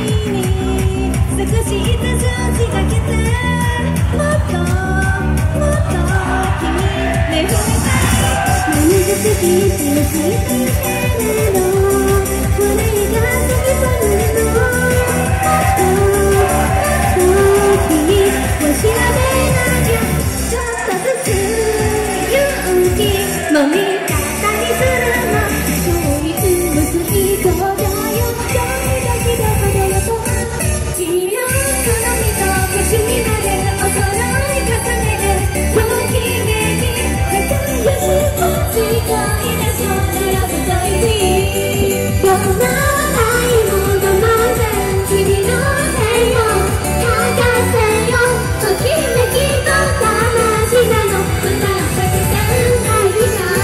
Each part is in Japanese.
に少しずつ仕掛けてもっともっと君に触れたい何が好きって教えてけれどこれが先離れのもっともっと君を調べなきゃちょっとずつ勇気も味方にするのそういう薄い子だよどれだけどころよと君の好みと星にまでお揃い重ねるときめき仲良しも世界でそれらぶといいどんな愛も我慢せ君の手を嗅がせよときめきと魂なの私だけじゃないさ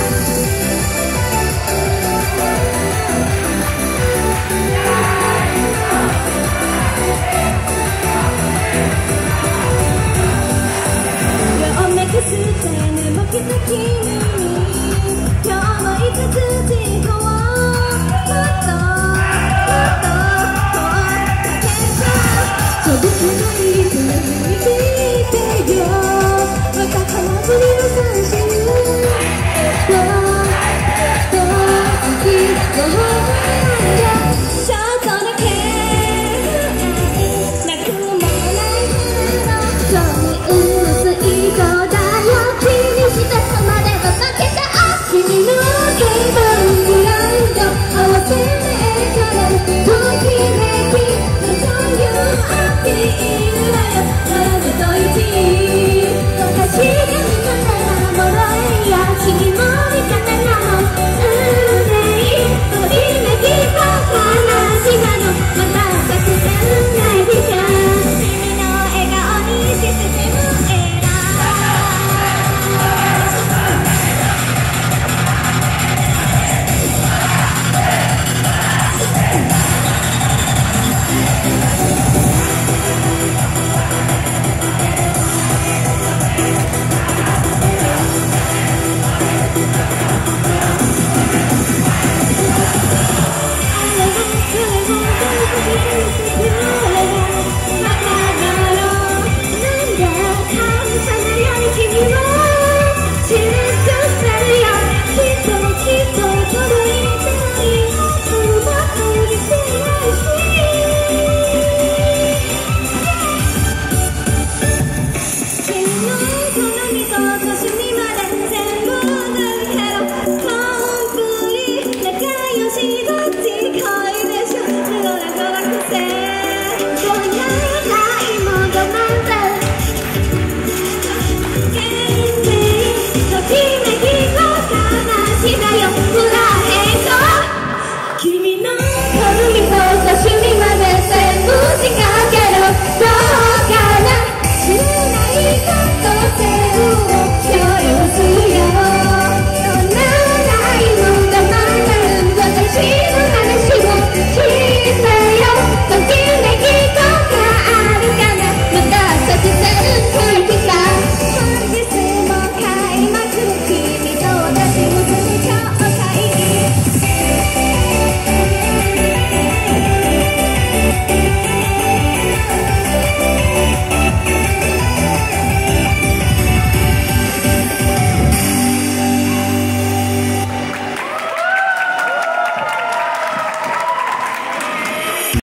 目くすって眠きた君に今日もいつつじこをもっともっと声かけちゃう届かない